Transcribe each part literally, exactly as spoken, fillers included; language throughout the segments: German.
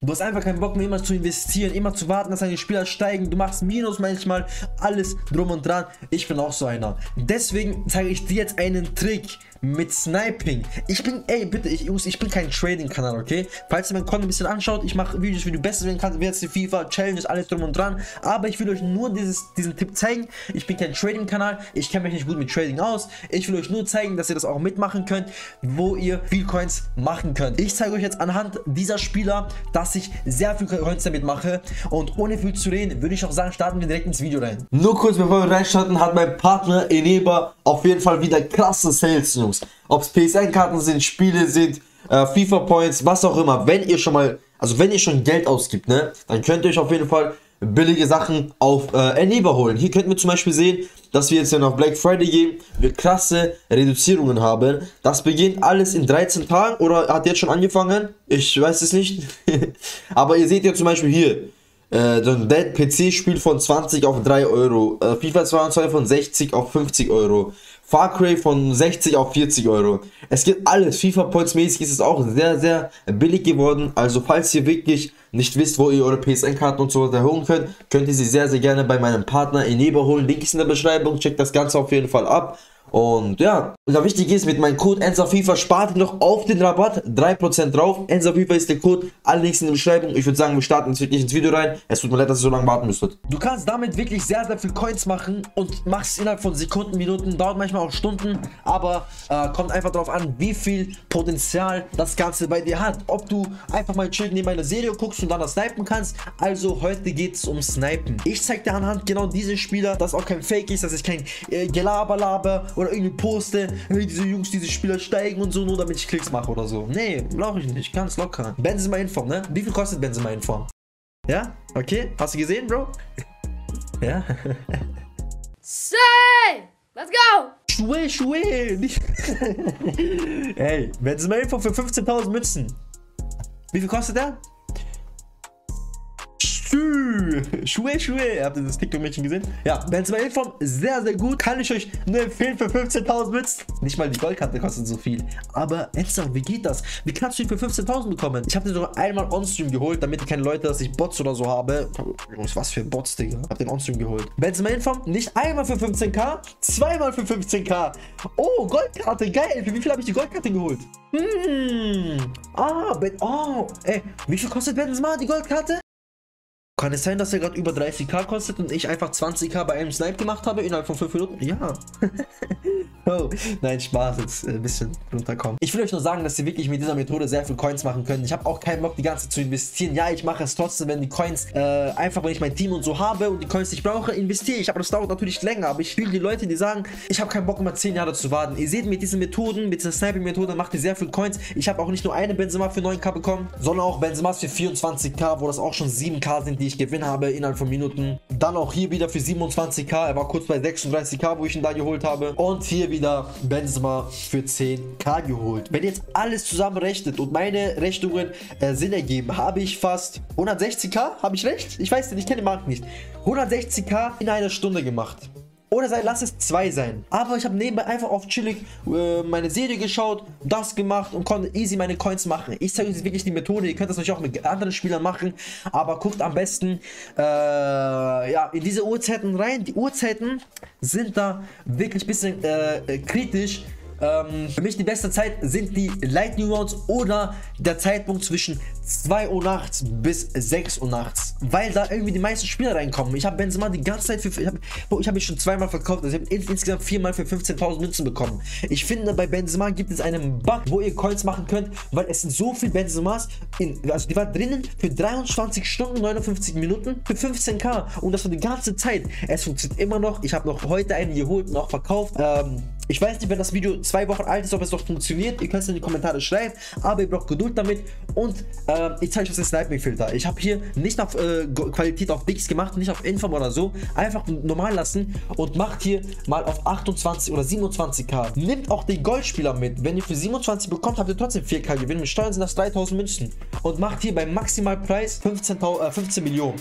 Du hast einfach keinen Bock mehr immer zu investieren, immer zu warten, dass deine Spieler steigen. Du machst Minus manchmal, alles drum und dran. Ich bin auch so einer. Deswegen zeige ich dir jetzt einen Trick mit Sniping. Ich bin, ey, bitte, ich, Jungs, ich bin kein Trading-Kanal, okay? Falls ihr mein Content ein bisschen anschaut, ich mache Videos, wie du besser werden kannst, wie jetzt die FIFA, Challenges, alles drum und dran. Aber ich will euch nur dieses, diesen Tipp zeigen. Ich bin kein Trading-Kanal, ich kenne mich nicht gut mit Trading aus. Ich will euch nur zeigen, dass ihr das auch mitmachen könnt, wo ihr viel Coins machen könnt. Ich zeige euch jetzt anhand dieser Spieler, dass ich sehr viel Coins damit mache. Und ohne viel zu reden, würde ich auch sagen, starten wir direkt ins Video rein. Nur kurz bevor wir reinstarten, hat mein Partner Eneba auf jeden Fall wieder krasse Sales, Jungs. Ob es P S N-Karten sind, Spiele sind, äh, FIFA-Points, was auch immer. Wenn ihr schon mal, also wenn ihr schon Geld ausgibt, ne, dann könnt ihr euch auf jeden Fall billige Sachen auf äh, Eneba holen. Hier könnten wir zum Beispiel sehen, dass wir jetzt ja noch Black Friday gehen, wir krasse Reduzierungen haben. Das beginnt alles in dreizehn Tagen oder hat jetzt schon angefangen? Ich weiß es nicht. Aber ihr seht ja zum Beispiel hier, äh, so ein Dead P C-Spiel von zwanzig auf drei Euro, äh, FIFA zweiundzwanzig von sechzig auf fünfzig Euro. Far Cry von sechzig auf vierzig Euro. Es gibt alles. FIFA Points mäßig ist es auch sehr, sehr billig geworden. Also falls ihr wirklich nicht wisst, wo ihr eure P S N-Karten und so weiter holen könnt, könnt ihr sie sehr, sehr gerne bei meinem Partner Eneba holen. Link ist in der Beschreibung. Checkt das Ganze auf jeden Fall ab. Und ja, und wichtig ist, mit meinem Code EnsaFifa spart ihr noch auf den Rabatt drei Prozent drauf. EnsaFifa ist der Code, alle Links in der Beschreibung. Ich würde sagen, wir starten jetzt wirklich ins Video rein. Es tut mir leid, dass ihr so lange warten müsstet. Du kannst damit wirklich sehr, sehr viel Coins machen und machst es innerhalb von Sekunden, Minuten, dauert manchmal auch Stunden, aber äh, kommt einfach darauf an, wie viel Potenzial das Ganze bei dir hat. Ob du einfach mal chillen neben einer Serie guckst und dann das snipen kannst. Also heute geht es um Snipen. Ich zeige dir anhand genau diese Spieler, dass auch kein Fake ist, dass ich kein äh, Gelaber laber oder irgendwie poste, hey, diese Jungs, diese Spieler steigen und so, nur damit ich Klicks mache oder so. Nee, brauche ich nicht, ganz locker. Benzema Inform, ne? Wie viel kostet Benzema Inform? Ja? Okay, hast du gesehen, Bro? Ja? Say! Let's go! Schuhe, Schuhe! Nicht hey, Benzema Inform für fünfzehntausend Münzen. Wie viel kostet der? Schuhe, Schuhe. Habt ihr das TikTok-Mädchen gesehen? Ja, Benzema Inform, sehr, sehr gut. Kann ich euch nur empfehlen für fünfzehntausend Münzen. Nicht mal die Goldkarte kostet so viel. Aber Enzo, wie geht das? Wie kannst du ihn für fünfzehntausend bekommen? Ich habe den sogar einmal on-stream geholt, damit ich keine Leute, dass ich Bots oder so habe. Was für Bots, Digga. Hab den on-stream geholt. Benzema Inform, nicht einmal für fünfzehntausend, zweimal für fünfzehntausend. Oh, Goldkarte, geil. Für wie viel habe ich die Goldkarte geholt? Hm. Ah, Ben. Oh, ey. Wie viel kostet Benzema die Goldkarte? Kann es sein, dass er gerade über dreißigtausend kostet und ich einfach zwanzigtausend bei einem Snipe gemacht habe innerhalb von fünf Minuten? Ja. Oh, nein, Spaß, jetzt ein bisschen runterkommen. Ich will euch nur sagen, dass ihr wirklich mit dieser Methode sehr viel Coins machen könnt. Ich habe auch keinen Bock, die ganze Zeit zu investieren. Ja, ich mache es trotzdem, wenn die Coins, äh, einfach wenn ich mein Team und so habe und die Coins nicht brauche, investiere ich. Aber das dauert natürlich länger. Aber ich will die Leute, die sagen, ich habe keinen Bock, immer zehn Jahre zu warten. Ihr seht, mit diesen Methoden, mit dieser Sniping-Methode macht ihr sehr viel Coins. Ich habe auch nicht nur eine Benzema für neuntausend bekommen, sondern auch Benzemas für vierundzwanzigtausend, wo das auch schon siebentausend sind, die ich gewinnen habe innerhalb von Minuten. Dann auch hier wieder für siebenundzwanzigtausend. Er war kurz bei sechsunddreißigtausend, wo ich ihn da geholt habe. Und hier wieder Benzema für zehntausend geholt. Wenn ihr jetzt alles zusammenrechnet und meine Rechnungen äh, Sinn ergeben, habe ich fast hundertsechzigtausend. Habe ich recht? Ich weiß nicht, ich kenne den Markt nicht. hundertsechzigtausend in einer Stunde gemacht. Oder sei, lass es zwei sein. Aber ich habe nebenbei einfach auf chillig äh, meine Serie geschaut, das gemacht und konnte easy meine Coins machen. Ich zeige euch wirklich die Methode. Ihr könnt das natürlich auch mit anderen Spielern machen. Aber guckt am besten äh, ja, in diese Uhrzeiten rein. Die Uhrzeiten sind da wirklich ein bisschen äh, kritisch. Ähm, für mich die beste Zeit sind die Lightning Rounds oder der Zeitpunkt zwischen zwei Uhr nachts bis sechs Uhr nachts, weil da irgendwie die meisten Spieler reinkommen. Ich habe Benzema die ganze Zeit für, ich habe ich hab mich schon zweimal verkauft, also ich habe ins, insgesamt viermal für fünfzehntausend Münzen bekommen. Ich finde, bei Benzema gibt es einen Bug, wo ihr Coins machen könnt, weil es sind so viele Benzemas, in, also die war drinnen für dreiundzwanzig Stunden, neunundfünfzig Minuten für fünfzehntausend und das war die ganze Zeit. Es funktioniert immer noch. Ich habe noch heute einen geholt und auch verkauft. Ähm, ich weiß nicht, wenn das Video zwei Wochen alt ist, ob es noch funktioniert. Ihr könnt es in die Kommentare schreiben, aber ihr braucht Geduld damit. Und äh, ich zeige euch das Sniping-Filter. Ich habe hier nicht auf äh, Qualität auf Dix gemacht, nicht auf Inform oder so. Einfach normal lassen und macht hier mal auf achtundzwanzig oder siebenundzwanzigtausend. Nimmt auch den Goldspieler mit. Wenn ihr für siebenundzwanzig bekommt, habt ihr trotzdem viertausend Gewinn. Mit Steuern sind das dreitausend Münzen. Und macht hier beim Maximalpreis fünfzehn, äh, fünfzehn Millionen.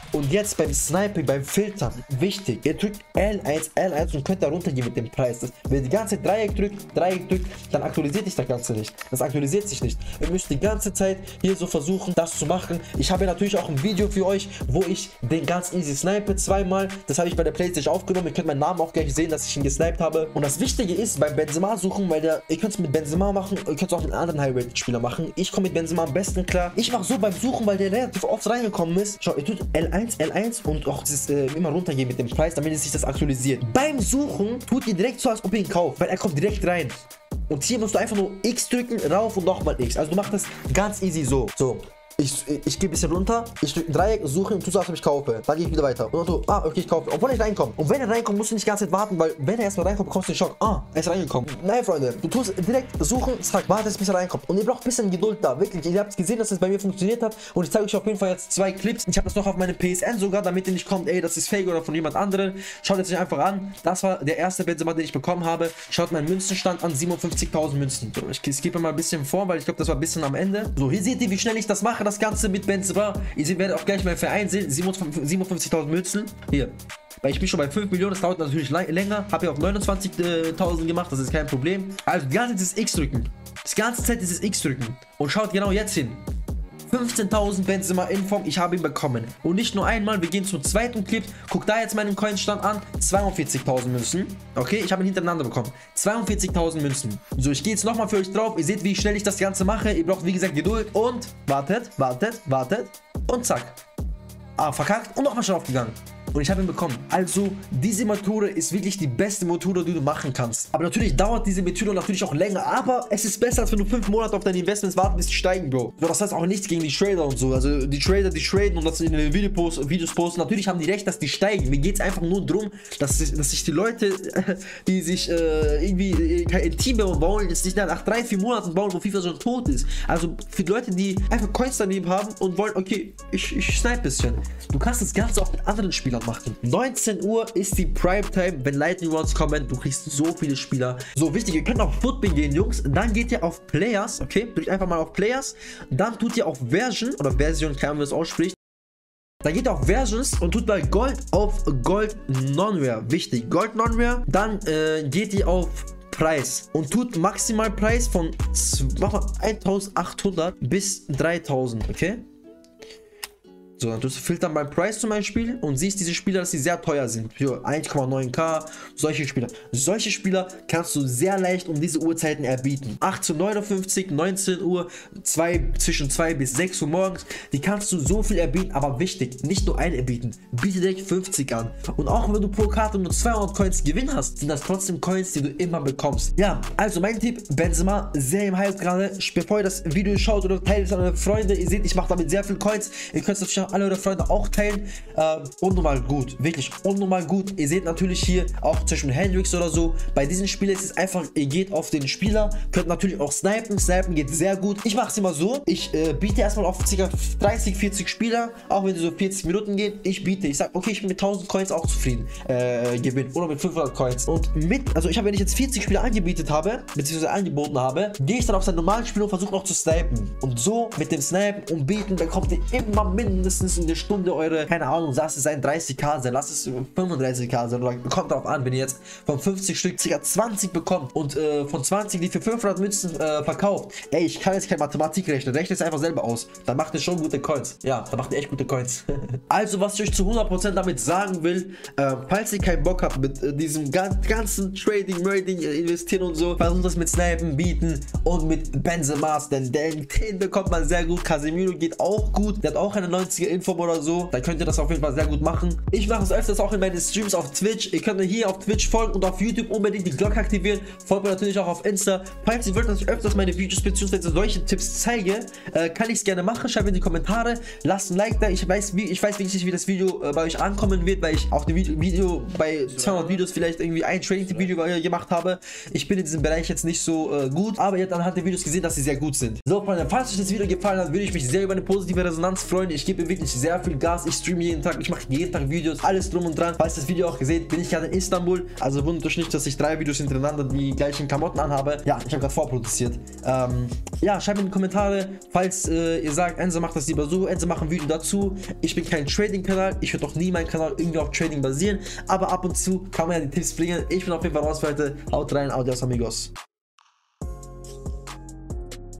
Und jetzt beim Sniping, beim Filtern, wichtig, ihr drückt L eins, L eins und könnt da runtergehen mit dem Preis. Das, wenn ihr die ganze Zeit Dreieck drückt, Dreieck drückt, dann aktualisiert sich das Ganze nicht. Das aktualisiert sich nicht. Ihr müsst die ganze Zeit hier so versuchen, das zu machen. Ich habe ja natürlich auch ein Video für euch, wo ich den ganz easy snipe zweimal. Das habe ich bei der Playstation aufgenommen. Ihr könnt meinen Namen auch gleich sehen, dass ich ihn gesniped habe. Und das Wichtige ist, beim Benzema suchen, weil der, ihr könnt es mit Benzema machen, ihr könnt es auch mit anderen High-Rated-Spieler machen. Ich komme mit Benzema am besten klar. Ich mache so beim Suchen, weil der relativ oft reingekommen ist. Schau, ihr tut L eins, L eins und auch das, äh, immer runtergehen mit dem Preis, damit es sich das aktualisiert. Beim Suchen tut ihr direkt so, als ob ihr ihn kauft, weil er kommt direkt rein. Und hier musst du einfach nur X drücken, rauf und nochmal X. Also du machst das ganz easy so. So. Ich, ich, ich gehe ein bisschen runter, ich drücke ein Dreieck, suche und tu so, als ob ich kaufe. Dann gehe ich wieder weiter. Und dann so, ah, okay, ich kaufe. Obwohl ich reinkomme. Und wenn er reinkommt, musst du nicht die ganze Zeit warten, weil wenn er erstmal reinkommt, bekommst du den Schock. Ah, er ist reingekommen. Nein, Freunde, du tust direkt suchen, zack, warte, bis er reinkommt. Und ihr braucht ein bisschen Geduld da, wirklich. Ihr habt gesehen, dass es bei mir funktioniert hat. Und ich zeige euch auf jeden Fall jetzt zwei Clips. Ich habe das noch auf meine P S N sogar, damit ihr nicht kommt, ey, das ist fake oder von jemand anderem. Schaut es euch einfach an. Das war der erste Benzema, den ich bekommen habe. Schaut meinen Münzenstand an, siebenundfünfzigtausend Münzen. So, ich skippe mal ein bisschen vor, weil ich glaube, das war ein bisschen am Ende. So, hier seht ihr, wie schnell ich das mache, das Ganze mit Benzema. Ihr werdet auch gleich meinen Verein sehen, siebenundfünfzigtausend Münzen. Hier. Weil ich bin schon bei fünf Millionen, das dauert natürlich länger. Habe ja auf neunundzwanzigtausend gemacht, das ist kein Problem. Also die ganze Zeit dieses X drücken. Die ganze Zeit dieses X drücken. Und schaut genau jetzt hin. fünfzehntausend Benzema Inform, ich habe ihn bekommen. Und nicht nur einmal, wir gehen zum zweiten Clip. Guck da jetzt meinen Coinstand an. zweiundvierzigtausend Münzen. Okay, ich habe ihn hintereinander bekommen. zweiundvierzigtausend Münzen. So, ich gehe jetzt nochmal für euch drauf. Ihr seht, wie schnell ich das Ganze mache. Ihr braucht, wie gesagt, Geduld. Und wartet, wartet, wartet. Und zack. Ah, verkackt. Und nochmal schon aufgegangen. Und ich habe ihn bekommen. Also, diese Methode ist wirklich die beste Methode, die du machen kannst. Aber natürlich dauert diese Methode natürlich auch länger. Aber es ist besser, als wenn du fünf Monate auf deine Investments warten, bis die steigen, Bro. Das heißt auch nichts gegen die Trader und so. Also, die Trader, die traden und das in den Videos, Videos posten. Natürlich haben die recht, dass die steigen. Mir geht es einfach nur darum, dass, dass sich die Leute, die sich äh, irgendwie ein Team bauen wollen, jetzt nicht nach drei, vier Monaten bauen, wo FIFA schon tot ist. Also, für die Leute, die einfach Coins daneben haben und wollen, okay, ich, ich snipe ein bisschen. Du kannst das Ganze auch mit anderen Spielern machen. neunzehn Uhr ist die Primetime, wenn Lightning Rounds kommen. Du kriegst so viele Spieler. So wichtig, ihr könnt auf Football gehen, Jungs. Dann geht ihr auf Players, okay? Drückt einfach mal auf Players. Dann tut ihr auf Version oder Version, keine Ahnung, wie es ausspricht. Dann geht ihr auf Versions und tut bei Gold auf Gold Non-Rare. Wichtig, Gold Non-Rare. Dann äh, geht ihr auf Preis und tut Maximalpreis von eintausendachthundert bis dreitausend, okay? So, dann tust du filtern beim Preis zum Beispiel und siehst diese Spieler, dass sie sehr teuer sind. Für eins Komma neun K, solche Spieler. Solche Spieler kannst du sehr leicht um diese Uhrzeiten erbieten. achtzehn Uhr neunundfünfzig, neunzehn Uhr, zwei, zwischen zwei bis sechs Uhr morgens. Die kannst du so viel erbieten, aber wichtig, nicht nur ein erbieten. Biete direkt fünfzig an. Und auch wenn du pro Karte nur zweihundert Coins Gewinn hast, sind das trotzdem Coins, die du immer bekommst. Ja, also mein Tipp, Benzema, sehr im Hype gerade. Bevor ihr das Video schaut oder teilt es an eure Freunde, ihr seht, ich mache damit sehr viel Coins. Ihr könnt es natürlich alle eure Freunde auch teilen. Äh, unnormal gut, wirklich unnormal gut. Ihr seht natürlich hier auch zwischen Hendrix oder so. Bei diesen Spielen ist es einfach, ihr geht auf den Spieler, könnt natürlich auch snipen. Snipen geht sehr gut. Ich mache es immer so, ich äh, biete erstmal auf ca. dreißig, vierzig Spieler, auch wenn sie so vierzig Minuten gehen. Ich biete, ich sage, okay, ich bin mit tausend Coins auch zufrieden äh, gewinnen oder mit fünfhundert Coins. Und mit, also ich habe, wenn ich jetzt vierzig Spieler angebietet habe, beziehungsweise angeboten habe, gehe ich dann auf sein normales Spiel und versuche noch zu snipen. Und so mit dem Snipen und Bieten bekommt ihr immer mindestens in der Stunde eure, keine Ahnung, lasst es sein dreißig K sein, lasst es fünfunddreißig K sein, oder kommt darauf an, wenn ihr jetzt von fünfzig Stück ca. zwanzig bekommt und äh, von zwanzig die für fünfhundert Münzen äh, verkauft. Ey, ich kann jetzt keine Mathematik rechnen, rechne es einfach selber aus. Dann macht ihr schon gute Coins. Ja, dann macht ihr echt gute Coins. Also, was ich euch zu hundert Prozent damit sagen will, äh, falls ihr keinen Bock habt mit äh, diesem ganzen Trading, Trading, äh, investieren und so, versucht das mit Snipen, Bieten und mit Benzema's, denn den, den bekommt man sehr gut. Casemiro geht auch gut, der hat auch eine neunziger Inform oder so, dann könnt ihr das auf jeden Fall sehr gut machen. Ich mache es öfters auch in meinen Streams auf Twitch. Ihr könnt mir hier auf Twitch folgen und auf YouTube unbedingt die Glocke aktivieren. Folgt mir natürlich auch auf Insta. Falls ihr wollt, dass ich öfters meine Videos bzw. solche Tipps zeige, äh, kann ich es gerne machen. Schreibt in die Kommentare, lasst ein Like da. Ich weiß, wie, ich weiß wirklich nicht, wie das Video äh, bei euch ankommen wird, weil ich auch ein Video, Video bei zweihundert Videos vielleicht irgendwie ein Trading-Video äh, gemacht habe. Ich bin in diesem Bereich jetzt nicht so äh, gut, aber ihr habt anhand der Videos gesehen, dass sie sehr gut sind. So, Freunde, falls euch das Video gefallen hat, würde ich mich sehr über eine positive Resonanz freuen. Ich gebe wirklich wirklich sehr viel Gas. Ich streame jeden Tag, ich mache jeden Tag Videos, alles drum und dran. Falls ihr das Video auch gesehen, bin ich gerade in Istanbul. Also wundert euch nicht, dass ich drei Videos hintereinander die gleichen Klamotten anhabe. Ja, ich habe gerade vorproduziert. Ähm, ja, schreibt mir in die Kommentare, falls äh, ihr sagt, Enzo macht das lieber so, Enzo macht ein Video dazu. Ich bin kein Trading-Kanal, ich würde auch nie meinen Kanal irgendwie auf Trading basieren, aber ab und zu kann man ja die Tipps bringen. Ich bin auf jeden Fall raus für heute. Haut rein, adios amigos.